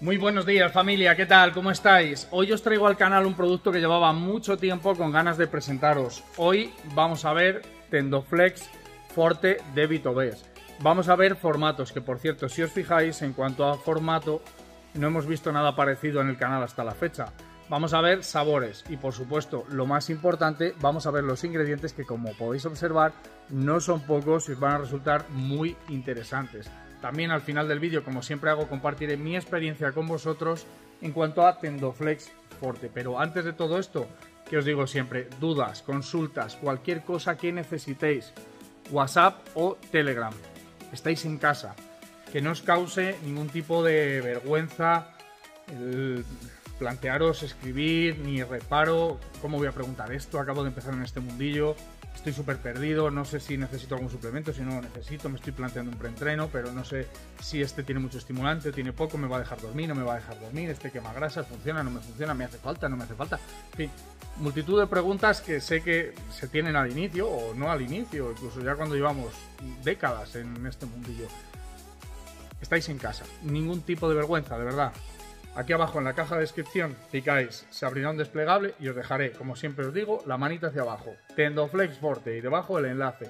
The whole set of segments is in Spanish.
Muy buenos días familia, ¿qué tal? ¿Cómo estáis? Hoy os traigo al canal un producto que llevaba mucho tiempo con ganas de presentaros. Hoy vamos a ver Tendoflex Forte de Vitobest. Vamos a ver formatos, que por cierto, si os fijáis, en cuanto a formato, no hemos visto nada parecido en el canal hasta la fecha. Vamos a ver sabores y, por supuesto, lo más importante, vamos a ver los ingredientes que, como podéis observar, no son pocos y os van a resultar muy interesantes. También al final del vídeo, como siempre hago, compartiré mi experiencia con vosotros en cuanto a Tendoflex Forte. Pero antes de todo esto, que os digo siempre, dudas, consultas, cualquier cosa que necesitéis, WhatsApp o Telegram. Estáis en casa, que no os cause ningún tipo de vergüenza el plantearos escribir, ni reparo, ¿cómo voy a preguntar esto? Acabo de empezar en este mundillo, estoy súper perdido, no sé si necesito algún suplemento, si no lo necesito, me estoy planteando un preentreno, pero no sé si este tiene mucho estimulante, tiene poco, me va a dejar dormir, no me va a dejar dormir, este quema grasas, funciona, no me funciona, me hace falta, no me hace falta, en fin, multitud de preguntas que sé que se tienen al inicio o no al inicio, incluso ya cuando llevamos décadas en este mundillo. Estáis en casa, ningún tipo de vergüenza, de verdad. Aquí abajo en la caja de descripción picáis, se abrirá un desplegable y os dejaré, como siempre os digo, la manita hacia abajo, Tendoflex Forte, y debajo el enlace,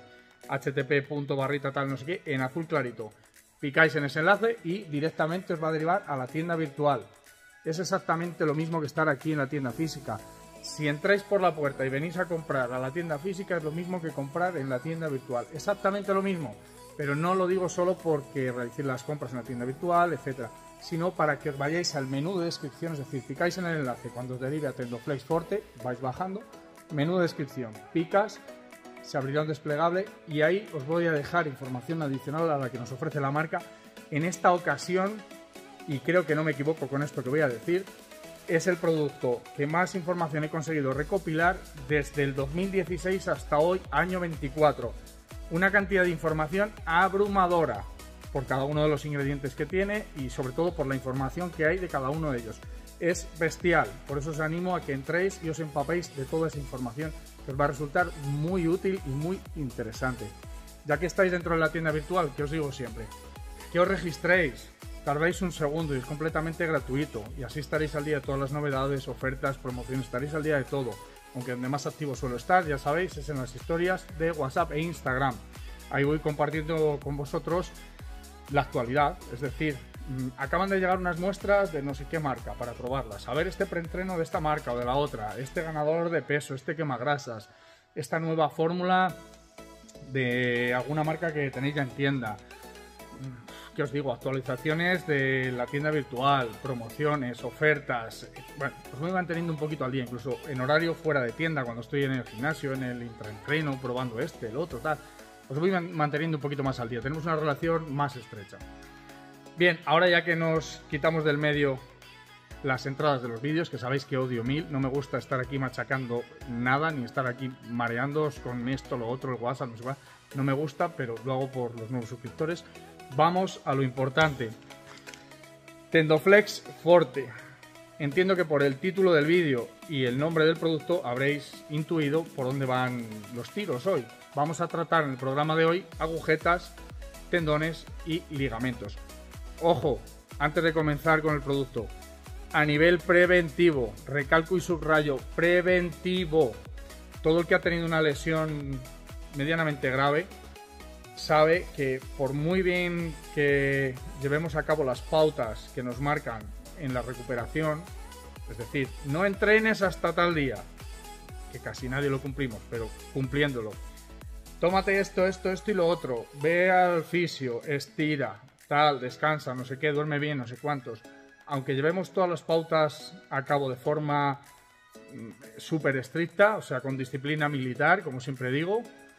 http:// tal no sé qué, en azul clarito. Picáis en ese enlace y directamente os va a derivar a la tienda virtual. Es exactamente lo mismo que estar aquí en la tienda física. Si entráis por la puerta y venís a comprar a la tienda física, es lo mismo que comprar en la tienda virtual. Exactamente lo mismo, pero no lo digo solo porque realicéis las compras en la tienda virtual, etcétera, sino para que os vayáis al menú de descripción, es decir, picáis en el enlace cuando os derive a Tendoflex Forte, vais bajando, menú de descripción, picas, se abrirá un desplegable y ahí os voy a dejar información adicional a la que nos ofrece la marca. En esta ocasión, y creo que no me equivoco con esto que voy a decir, es el producto que más información he conseguido recopilar desde el 2016 hasta hoy, año 24. Una cantidad de información abrumadora por cada uno de los ingredientes que tiene y sobre todo por la información que hay de cada uno de ellos. Es bestial, por eso os animo a que entréis y os empapéis de toda esa información que os va a resultar muy útil y muy interesante. Ya que estáis dentro de la tienda virtual, que os digo siempre, que os registréis, tardáis un segundo y es completamente gratuito y así estaréis al día de todas las novedades, ofertas, promociones, estaréis al día de todo. Aunque donde más activo suelo estar, ya sabéis, es en las historias de WhatsApp e Instagram. Ahí voy compartiendo con vosotros la actualidad, es decir, acaban de llegar unas muestras de no sé qué marca para probarlas, a ver este preentreno de esta marca o de la otra, este ganador de peso, este quemagrasas, esta nueva fórmula de alguna marca que tenéis ya en tienda. ¿Qué os digo? Actualizaciones de la tienda virtual, promociones, ofertas. Bueno, os voy manteniendo un poquito al día, incluso en horario fuera de tienda, cuando estoy en el gimnasio, en el intraentreno, probando este, el otro, tal. Os voy manteniendo un poquito más al día, tenemos una relación más estrecha. Bien, ahora ya que nos quitamos del medio las entradas de los vídeos, que sabéis que odio mil, no me gusta estar aquí machacando nada, ni estar aquí mareándoos con esto, lo otro, el WhatsApp, no sé cuál, no me gusta, pero lo hago por los nuevos suscriptores. Vamos a lo importante. Tendoflex Forte. Entiendo que por el título del vídeo y el nombre del producto habréis intuido por dónde van los tiros hoy. Vamos a tratar en el programa de hoy agujetas, tendones y ligamentos. Ojo, antes de comenzar con el producto, a nivel preventivo, recalco y subrayo, preventivo. Todo el que ha tenido una lesión medianamente grave sabe que por muy bien que llevemos a cabo las pautas que nos marcan en la recuperación, es decir, no entrenes hasta tal día, que casi nadie lo cumplimos, pero cumpliéndolo, tómate esto, esto, esto y lo otro, ve al fisio, estira, tal, descansa, no sé qué, duerme bien, no sé cuántos, aunque llevemos todas las pautas a cabo de forma súper estricta, o sea, con disciplina militar, como siempre digo,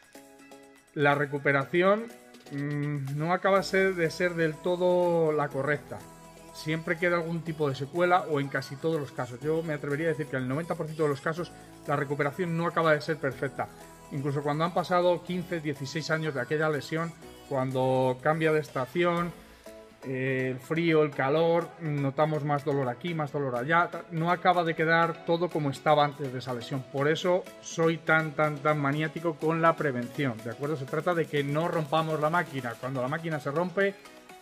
la recuperación no acaba de ser del todo la correcta. Siempre queda algún tipo de secuela o en casi todos los casos. Yo me atrevería a decir que en el 90% de los casos la recuperación no acaba de ser perfecta. Incluso cuando han pasado 15, 16 años de aquella lesión, cuando cambia de estación, el frío, el calor, notamos más dolor aquí, más dolor allá, no acaba de quedar todo como estaba antes de esa lesión. Por eso soy tan maniático con la prevención, ¿de acuerdo? Se trata de que no rompamos la máquina. Cuando la máquina se rompe,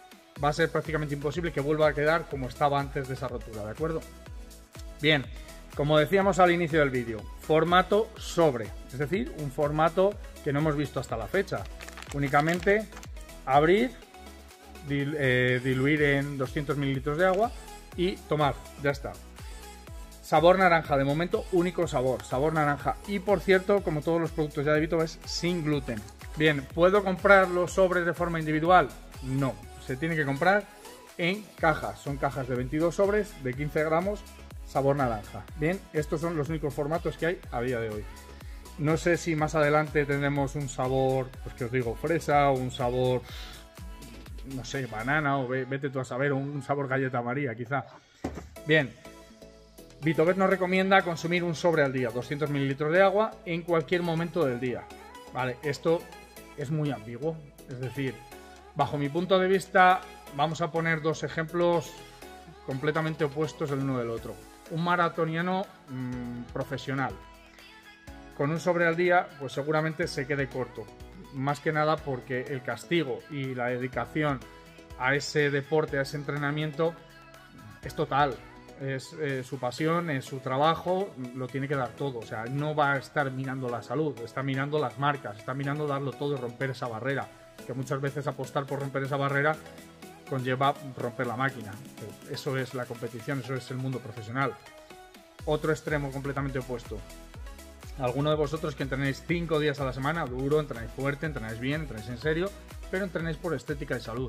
va a ser prácticamente imposible que vuelva a quedar como estaba antes de esa rotura, ¿de acuerdo? Bien, como decíamos al inicio del vídeo, formato sobre, es decir, un formato que no hemos visto hasta la fecha. Únicamente abrir, diluir en 200 mililitros de agua y tomar, ya está. Sabor naranja, de momento único sabor naranja. Y por cierto, como todos los productos ya de Vito, es sin gluten. Bien, ¿puedo comprar los sobres de forma individual? No, se tiene que comprar en cajas. Son cajas de 22 sobres de 15 gramos, sabor naranja. Bien, estos son los únicos formatos que hay a día de hoy. No sé si más adelante tendremos un sabor, pues que os digo, fresa, o un sabor, no sé, banana, o vete tú a saber, o un sabor galleta María, quizá. Bien, Vitovet nos recomienda consumir un sobre al día, 200 mililitros de agua en cualquier momento del día. Vale, esto es muy ambiguo, es decir, bajo mi punto de vista, vamos a poner dos ejemplos completamente opuestos el uno del otro. Un maratoniano profesional con un sobre al día, pues seguramente se quede corto. Más que nada porque el castigo y la dedicación a ese deporte, a ese entrenamiento, es total. Es su pasión, es su trabajo, lo tiene que dar todo. O sea, no va a estar mirando la salud, está mirando las marcas, está mirando darlo todo y romper esa barrera. Que muchas veces apostar por romper esa barrera conlleva romper la máquina. Eso es la competición, eso es el mundo profesional. Otro extremo completamente opuesto. Alguno de vosotros que entrenéis 5 días a la semana, duro, entrenáis fuerte, entrenáis bien, entrenáis en serio, pero entrenáis por estética y salud.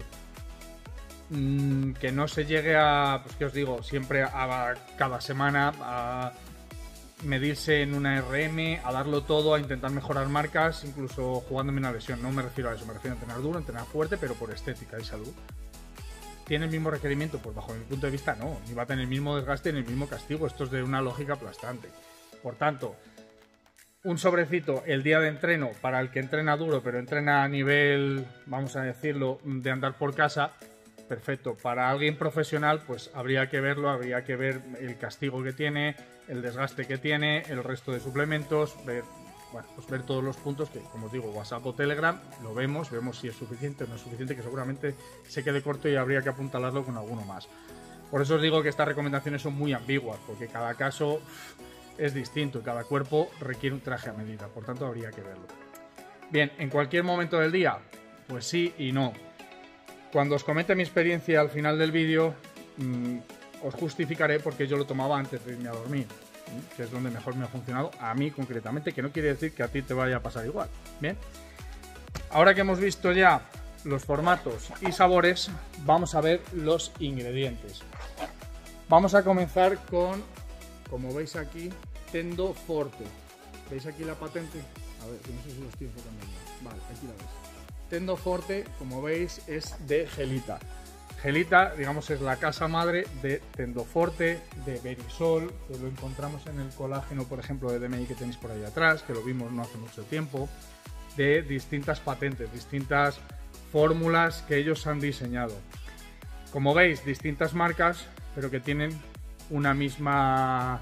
Que no se llegue a, pues que os digo, siempre a cada semana a medirse en una RM, a darlo todo, a intentar mejorar marcas, incluso jugándome una lesión. No me refiero a eso, me refiero a entrenar duro, entrenar fuerte, pero por estética y salud. ¿Tiene el mismo requerimiento? Pues bajo mi punto de vista no, ni va a tener el mismo desgaste ni el mismo castigo. Esto es de una lógica aplastante. Por tanto, un sobrecito el día de entreno para el que entrena duro, pero entrena a nivel, vamos a decirlo, de andar por casa, perfecto. Para alguien profesional, pues habría que verlo, habría que ver el castigo que tiene, el desgaste que tiene, el resto de suplementos, ver todos los puntos que, como os digo, WhatsApp o Telegram, lo vemos si es suficiente o no es suficiente, que seguramente se quede corto y habría que apuntalarlo con alguno más. Por eso os digo que estas recomendaciones son muy ambiguas, porque cada caso es distinto y cada cuerpo requiere un traje a medida, por tanto habría que verlo. Bien, en cualquier momento del día, pues sí y no. Cuando os comente mi experiencia al final del vídeo, os justificaré porque yo lo tomaba antes de irme a dormir, que es donde mejor me ha funcionado a mí concretamente, que no quiere decir que a ti te vaya a pasar igual. Bien, ahora que hemos visto ya los formatos y sabores, vamos a ver los ingredientes. Vamos a comenzar con, como veis aquí, Tendo Forte. ¿Veis aquí la patente? A ver, no sé si lo estoy enfocando bien. Vale, aquí la veis. Tendo Forte, como veis, es de Gelita. Gelita, digamos, es la casa madre de Tendo Forte, de Verisol, que lo encontramos en el colágeno, por ejemplo, de DMI que tenéis por ahí atrás, que lo vimos no hace mucho tiempo, de distintas patentes, distintas fórmulas que ellos han diseñado. Como veis, distintas marcas, pero que tienen una misma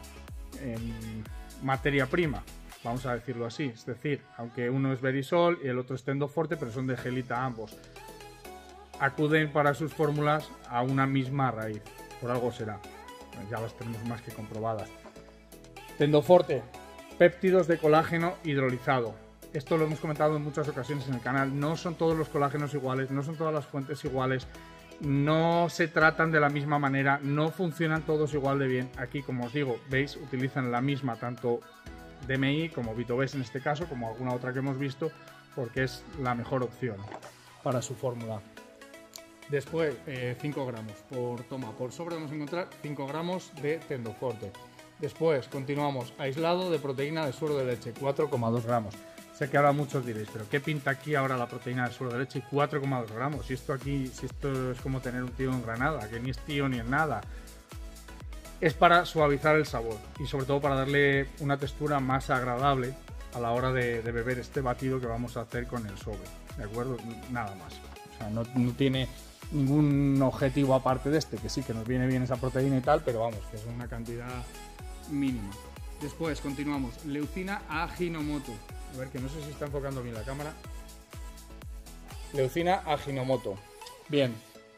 materia prima, vamos a decirlo así. Es decir, aunque uno es Verisol y el otro es Tendo Forte, pero son de Gelita ambos. Acuden para sus fórmulas a una misma raíz, por algo será. Ya las tenemos más que comprobadas. Tendo Forte, péptidos de colágeno hidrolizado. Esto lo hemos comentado en muchas ocasiones en el canal. No son todos los colágenos iguales, no son todas las fuentes iguales, no se tratan de la misma manera, no funcionan todos igual de bien. Aquí, como os digo, veis, utilizan la misma, tanto DMI como Vitoves en este caso, como alguna otra que hemos visto, porque es la mejor opción para su fórmula. Después, 5 gramos por toma. Por sobre vamos a encontrar 5 gramos de Tendo Forte. Después, continuamos. Aislado de proteína de suero de leche, 4,2 gramos. Sé que ahora muchos diréis, pero ¿qué pinta aquí ahora la proteína de suero de leche y 4,2 gramos? Si esto es como tener un tío en Granada, que ni es tío ni es nada. Es para suavizar el sabor y sobre todo para darle una textura más agradable a la hora de beber este batido que vamos a hacer con el sobre. ¿De acuerdo? Nada más. O sea, no tiene ningún objetivo aparte de este, que sí que nos viene bien esa proteína y tal, pero vamos, que es una cantidad mínima. Después continuamos, leucina Ajinomoto. A ver, que no sé si está enfocando bien la cámara. Leucina Ajinomoto. Bien,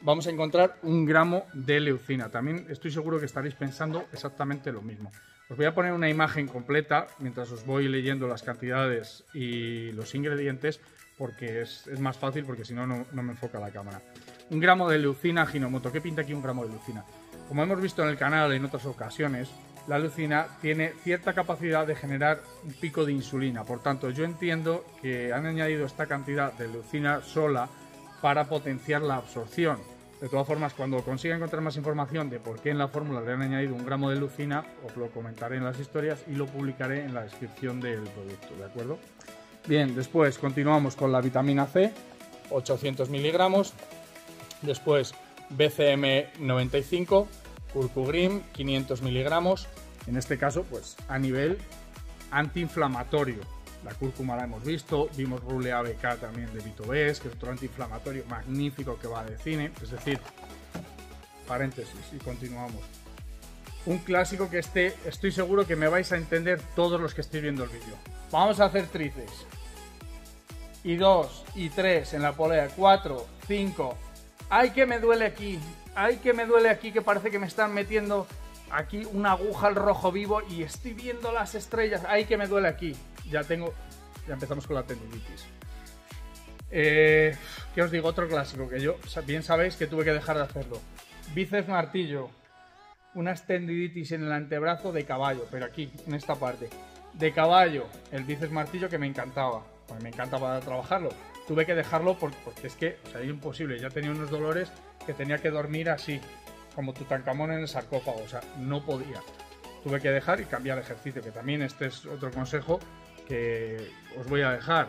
vamos a encontrar 1 gramo de leucina. También estoy seguro que estaréis pensando exactamente lo mismo. Os voy a poner una imagen completa mientras os voy leyendo las cantidades y los ingredientes, porque es más fácil, porque si no, no me enfoca la cámara. 1 gramo de leucina Ajinomoto. ¿Qué pinta aquí 1 gramo de leucina? Como hemos visto en el canal en otras ocasiones, la leucina tiene cierta capacidad de generar un pico de insulina. Por tanto, yo entiendo que han añadido esta cantidad de leucina sola para potenciar la absorción. De todas formas, cuando consiga encontrar más información de por qué en la fórmula le han añadido 1 gramo de leucina, os lo comentaré en las historias y lo publicaré en la descripción del producto, ¿de acuerdo? Bien, después continuamos con la vitamina C, 800 miligramos. Después BCM 95, Curcugrim 500 miligramos. En este caso, pues a nivel antiinflamatorio. La cúrcuma la hemos visto, vimos Rule ABK también de VitoBest, que es otro antiinflamatorio magnífico que va de cine. Es decir, paréntesis y continuamos. Un clásico que estoy seguro que me vais a entender todos los que estéis viendo el vídeo. Vamos a hacer tríceps. Y 2, y 3 en la polea, 4, 5. ¡Ay, que me duele aquí! ¡Ay, que me duele aquí! Que parece que me están metiendo aquí una aguja al rojo vivo y estoy viendo las estrellas. ¡Ay, que me duele aquí! Ya empezamos con la tendinitis. ¿Qué os digo? Otro clásico que yo bien sabéis que tuve que dejar de hacerlo. Bíceps martillo. Una tendinitis en el antebrazo de caballo, pero aquí, en esta parte. De caballo, el bíceps martillo que me encantaba. Pues me encanta para trabajarlo. Tuve que dejarlo porque es que, o sea, es imposible. Ya tenía unos dolores que tenía que dormir así, como Tutankamón en el sarcófago. O sea, no podía. Tuve que dejar y cambiar ejercicio, que también este es otro consejo que os voy a dejar.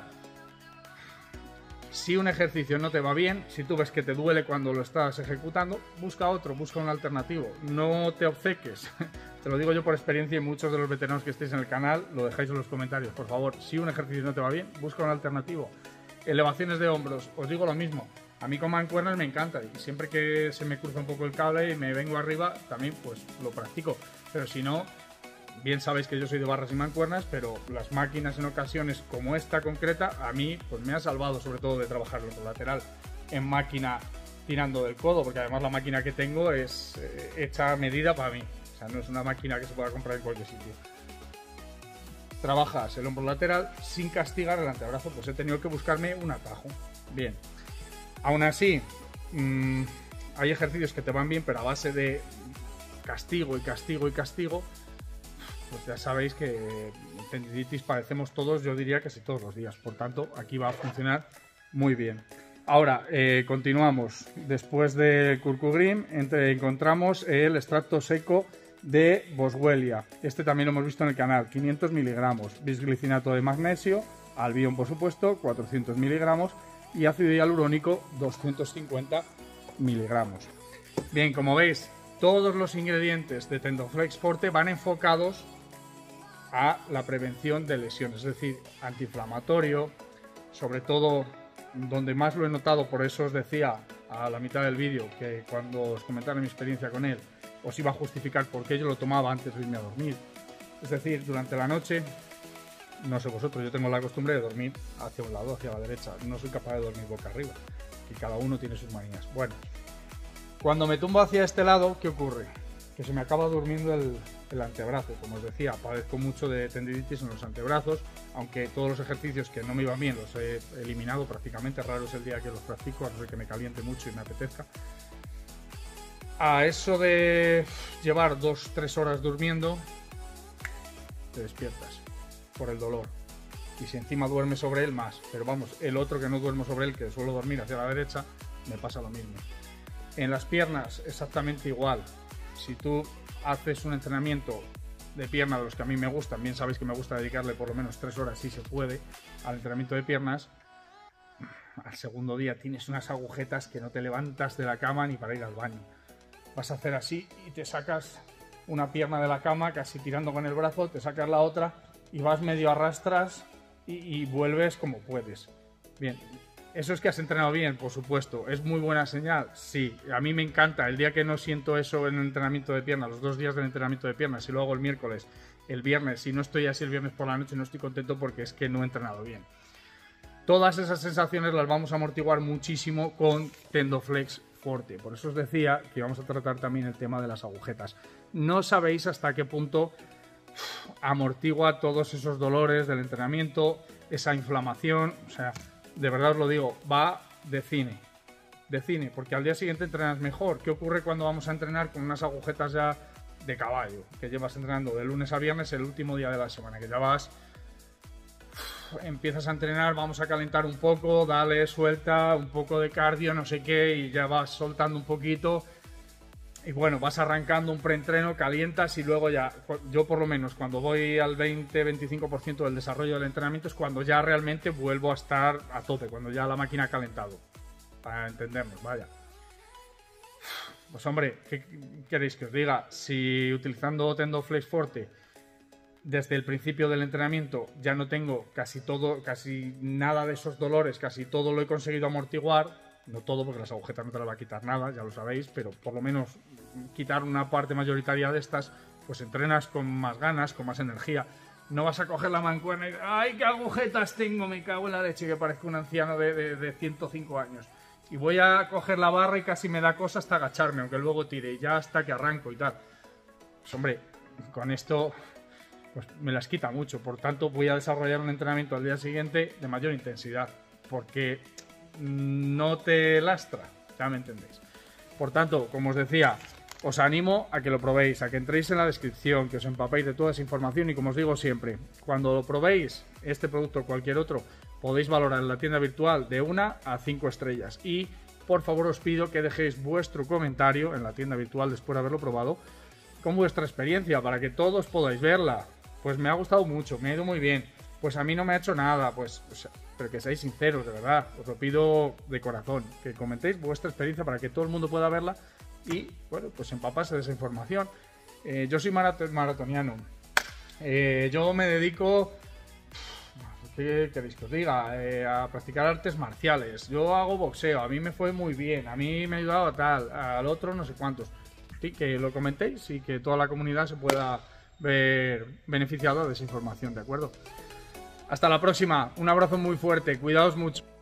Si un ejercicio no te va bien, si tú ves que te duele cuando lo estás ejecutando, busca otro, busca un alternativo. No te obceques. Te lo digo yo por experiencia y muchos de los veteranos que estéis en el canal lo dejáis en los comentarios. Por favor, si un ejercicio no te va bien, busca un alternativo. Elevaciones de hombros, os digo lo mismo. A mí con mancuernas me encanta y siempre que se me cruza un poco el cable y me vengo arriba, también pues lo practico. Pero si no, bien sabéis que yo soy de barras y mancuernas, pero las máquinas en ocasiones como esta concreta, a mí pues me ha salvado sobre todo de trabajar el lateral en máquina tirando del codo, porque además la máquina que tengo es hecha a medida para mí. O sea, no es una máquina que se pueda comprar en cualquier sitio. Trabajas el hombro lateral sin castigar el antebrazo, pues he tenido que buscarme un atajo. Bien, aún así hay ejercicios que te van bien, pero a base de castigo y castigo y castigo, pues ya sabéis que tendinitis padecemos todos, yo diría que sí, todos los días. Por tanto, aquí va a funcionar muy bien. Ahora, continuamos. Después de Curcugrim encontramos el extracto seco de Boswellia. Este también lo hemos visto en el canal, 500 miligramos. Bisglicinato de magnesio, Albion por supuesto, 400 miligramos. Y ácido hialurónico, 250 miligramos. Bien, como veis, todos los ingredientes de Tendoflex Forte van enfocados a la prevención de lesiones, es decir, antiinflamatorio, sobre todo donde más lo he notado. Por eso os decía a la mitad del vídeo que cuando os comentara mi experiencia con él, os iba a justificar por qué yo lo tomaba antes de irme a dormir. Es decir, durante la noche, no sé vosotros, yo tengo la costumbre de dormir hacia un lado, hacia la derecha. No soy capaz de dormir boca arriba, y cada uno tiene sus manías. Bueno, cuando me tumbo hacia este lado, ¿qué ocurre? Que se me acaba durmiendo el antebrazo. Como os decía, padezco mucho de tendinitis en los antebrazos, aunque todos los ejercicios que no me iban bien los he eliminado prácticamente. Raro es el día que los practico, a no ser que me caliente mucho y me apetezca. A eso de llevar 2-3 horas durmiendo, te despiertas por el dolor. Y si encima duermes sobre él, más. Pero vamos, el otro que no duermo sobre él, que suelo dormir hacia la derecha, me pasa lo mismo. En las piernas, exactamente igual. Si tú haces un entrenamiento de pierna de los que a mí me gustan, bien sabéis que me gusta dedicarle por lo menos 3 horas, si se puede, al entrenamiento de piernas, al segundo día tienes unas agujetas que no te levantas de la cama ni para ir al baño. Vas a hacer así y te sacas una pierna de la cama, casi tirando con el brazo, te sacas la otra y vas medio arrastras y vuelves como puedes. Bien, ¿eso es que has entrenado bien? Por supuesto. ¿Es muy buena señal? Sí. A mí me encanta. El día que no siento eso en el entrenamiento de piernas, los 2 días del entrenamiento de piernas, si lo hago el miércoles, el viernes, si no estoy así el viernes por la noche, no estoy contento porque es que no he entrenado bien. Todas esas sensaciones las vamos a amortiguar muchísimo con Tendoflex Forte. Por eso os decía que íbamos a tratar también el tema de las agujetas. No sabéis hasta qué punto amortigua todos esos dolores del entrenamiento, esa inflamación. O sea, de verdad os lo digo, va de cine, porque al día siguiente entrenas mejor. ¿Qué ocurre cuando vamos a entrenar con unas agujetas ya de caballo, que llevas entrenando de lunes a viernes, el último día de la semana, que ya vas, empiezas a entrenar, vamos a calentar un poco, dale, suelta, un poco de cardio, no sé qué, y ya vas soltando un poquito, y bueno, vas arrancando un preentreno, calientas y luego ya, yo por lo menos cuando voy al 20-25% del desarrollo del entrenamiento es cuando ya realmente vuelvo a estar a tope, cuando ya la máquina ha calentado, para entendernos, vaya. Pues hombre, ¿qué queréis que os diga? Si utilizando Tendoflex Forte desde el principio del entrenamiento ya no tengo casi nada de esos dolores, casi todo lo he conseguido amortiguar, no todo porque las agujetas no te las va a quitar nada, ya lo sabéis, pero por lo menos quitar una parte mayoritaria de estas, pues entrenas con más ganas, con más energía. No vas a coger la mancuerna y ¡ay, qué agujetas tengo! Me cago en la leche, que parezco un anciano de 105 años. Y voy a coger la barra y casi me da cosa hasta agacharme, aunque luego tire y ya hasta que arranco y tal. Pues hombre, con esto pues me las quita mucho. Por tanto, voy a desarrollar un entrenamiento al día siguiente de mayor intensidad, porque no te lastra, ya me entendéis. Por tanto, como os decía, os animo a que lo probéis, a que entréis en la descripción, que os empapéis de toda esa información y como os digo siempre, cuando lo probéis, este producto o cualquier otro, podéis valorar en la tienda virtual de 1 a 5 estrellas. Y por favor os pido que dejéis vuestro comentario en la tienda virtual después de haberlo probado con vuestra experiencia para que todos podáis verla. Pues me ha gustado mucho, me ha ido muy bien, pues a mí no me ha hecho nada, pues pero que seáis sinceros, de verdad, os lo pido de corazón, que comentéis vuestra experiencia para que todo el mundo pueda verla y, bueno, pues empaparse de esa información. Yo soy maratoniano, yo me dedico, ¿qué queréis que os diga? A practicar artes marciales, yo hago boxeo, a mí me fue muy bien, a mí me ha ayudado a tal, al otro no sé cuántos, sí, que lo comentéis y que toda la comunidad se pueda ver beneficiado de esa información, ¿de acuerdo? Hasta la próxima, un abrazo muy fuerte, cuidaos mucho.